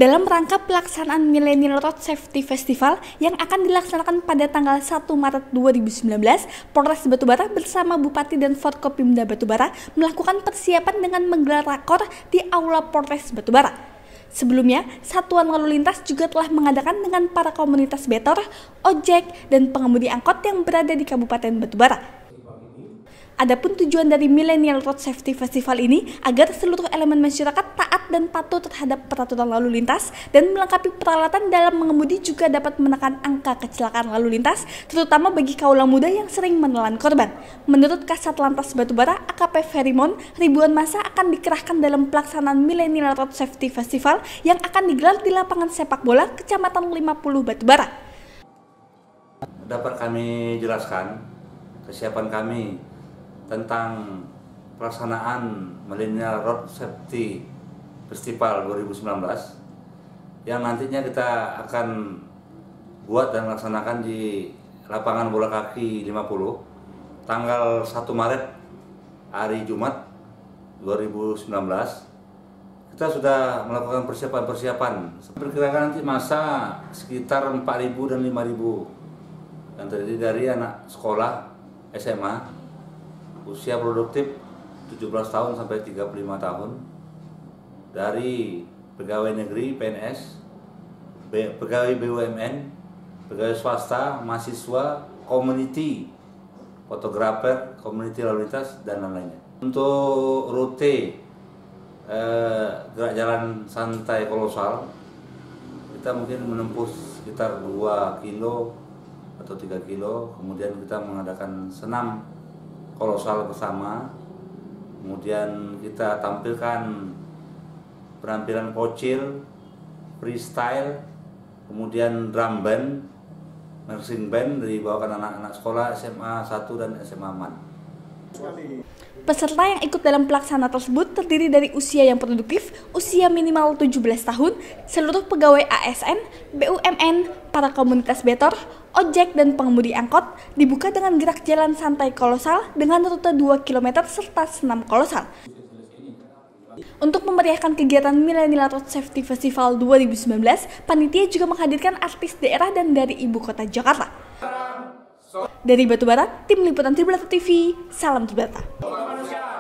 dalam rangka pelaksanaan Millennial Road Safety Festival yang akan dilaksanakan pada tanggal 1 Maret 2019, Polres Batubara bersama Bupati dan Forkopimda Batubara melakukan persiapan dengan menggelar rakor di Aula Polres Batubara. Sebelumnya, Satuan Lalu Lintas juga telah mengadakan dengan para komunitas betor, ojek, dan pengemudi angkot yang berada di Kabupaten Batubara. Adapun tujuan dari Millennial Road Safety Festival ini agar seluruh elemen masyarakat taat dan patuh terhadap peraturan lalu lintas dan melengkapi peralatan dalam mengemudi juga dapat menekan angka kecelakaan lalu lintas, terutama bagi kaula muda yang sering menelan korban. Menurut Kasat Lantas Batubara, AKP Ferimon, ribuan massa akan dikerahkan dalam pelaksanaan Millennial Road Safety Festival yang akan digelar di lapangan sepak bola Kecamatan 50 Batubara. Dapat kami jelaskan kesiapan kami tentang pelaksanaan Millennial Road Safety Festival 2019 yang nantinya kita akan buat dan laksanakan di lapangan bola kaki 50 tanggal 1 Maret hari Jumat 2019. Kita sudah melakukan persiapan. Perkirakan nanti masa sekitar 4.000 dan 5.000 yang terdiri dari anak sekolah SMA usia produktif 17 tahun sampai 35 tahun, dari pegawai negeri PNS, pegawai BUMN, pegawai swasta, mahasiswa, community, fotografer, community lalu lintas, dan lain-lainnya. Untuk rute gerak jalan santai kolosal, kita mungkin menempuh sekitar 2 kilo atau 3 kilo, kemudian kita mengadakan senam kolosal bersama, kemudian kita tampilkan penampilan kocil, freestyle, kemudian drum band, marching band dibawakan anak-anak sekolah SMA 1 dan SMA MAN. Peserta yang ikut dalam pelaksana tersebut terdiri dari usia yang produktif, usia minimal 17 tahun, seluruh pegawai ASN, BUMN, para komunitas betor, ojek, dan pengemudi angkot. Dibuka dengan gerak jalan santai kolosal dengan rute 2 km serta senam kolosal. Untuk memeriahkan kegiatan Millennial Road Safety Festival 2019, panitia juga menghadirkan artis daerah dan dari ibu kota Jakarta. Dari Batubara, Tim Liputan Tribrata TV, salam Tribrata.